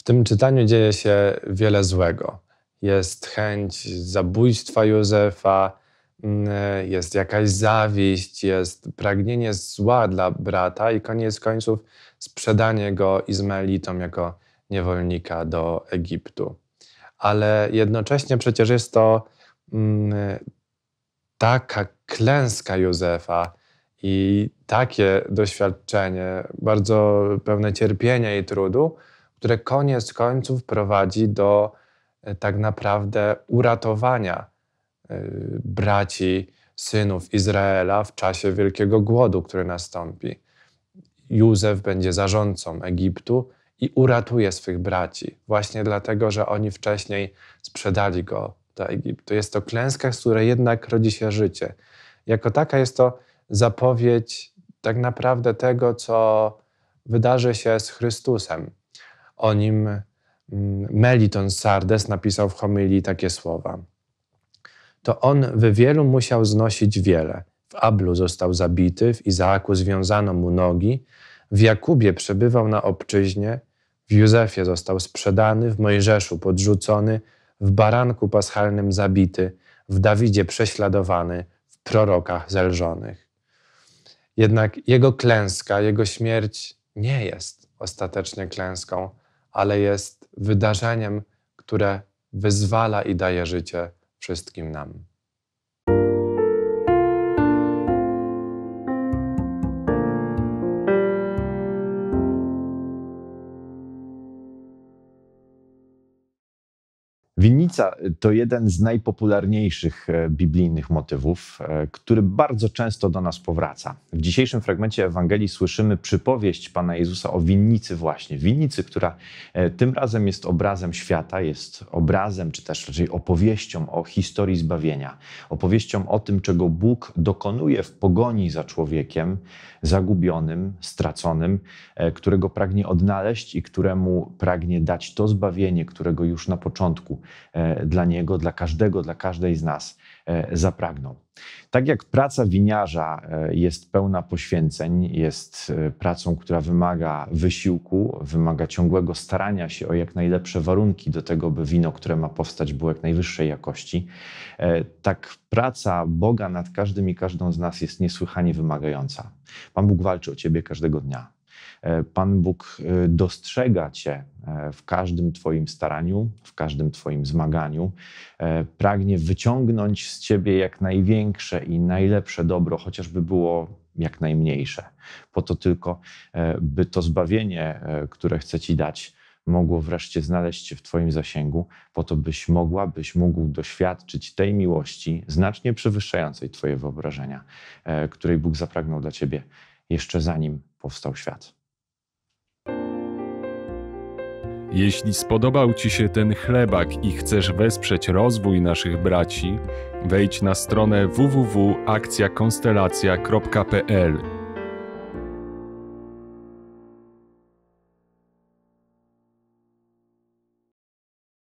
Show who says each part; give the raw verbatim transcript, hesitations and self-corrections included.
Speaker 1: W tym czytaniu dzieje się wiele złego. Jest chęć zabójstwa Józefa, jest jakaś zawiść, jest pragnienie zła dla brata i koniec końców sprzedanie go Izmaelitom jako niewolnika do Egiptu. Ale jednocześnie przecież jest to mm, taka klęska Józefa i takie doświadczenie, bardzo pełne cierpienia i trudu, które koniec końców prowadzi do e, tak naprawdę uratowania e, braci, synów Izraela w czasie wielkiego głodu, który nastąpi. Józef będzie zarządcą Egiptu i uratuje swych braci, właśnie dlatego, że oni wcześniej sprzedali go do Egiptu. Jest to klęska, z której jednak rodzi się życie. Jako taka jest to zapowiedź tak naprawdę tego, co wydarzy się z Chrystusem. O nim Meliton z Sardes napisał w homilii takie słowa. To on w wielu musiał znosić wiele. W Ablu został zabity, w Izaaku związano mu nogi, w Jakubie przebywał na obczyźnie, w Józefie został sprzedany, w Mojżeszu podrzucony, w baranku paschalnym zabity, w Dawidzie prześladowany, w prorokach zelżonych. Jednak jego klęska, jego śmierć nie jest ostatecznie klęską, ale jest wydarzeniem, które wyzwala i daje życie wszystkim nam.
Speaker 2: Winnica to jeden z najpopularniejszych biblijnych motywów, który bardzo często do nas powraca. W dzisiejszym fragmencie Ewangelii słyszymy przypowieść Pana Jezusa o winnicy właśnie. Winnicy, która tym razem jest obrazem świata, jest obrazem, czy też raczej opowieścią o historii zbawienia. Opowieścią o tym, czego Bóg dokonuje w pogoni za człowiekiem zagubionym, straconym, którego pragnie odnaleźć i któremu pragnie dać to zbawienie, którego już na początku dla niego, dla każdego, dla każdej z nas zapragnął. Tak jak praca winiarza jest pełna poświęceń, jest pracą, która wymaga wysiłku, wymaga ciągłego starania się o jak najlepsze warunki do tego, by wino, które ma powstać, było jak najwyższej jakości, tak praca Boga nad każdym i każdą z nas jest niesłychanie wymagająca. Pan Bóg walczy o ciebie każdego dnia. Pan Bóg dostrzega cię w każdym twoim staraniu, w każdym twoim zmaganiu. Pragnie wyciągnąć z ciebie jak największe i najlepsze dobro, chociażby było jak najmniejsze. Po to tylko, by to zbawienie, które chce ci dać, mogło wreszcie znaleźć się w twoim zasięgu, po to byś mogła, byś mógł doświadczyć tej miłości znacznie przewyższającej twoje wyobrażenia, której Bóg zapragnął dla ciebie jeszcze zanim powstał świat.
Speaker 3: Jeśli spodobał ci się ten chlebak i chcesz wesprzeć rozwój naszych braci, wejdź na stronę w w w kropka akcja konstelacja kropka p l.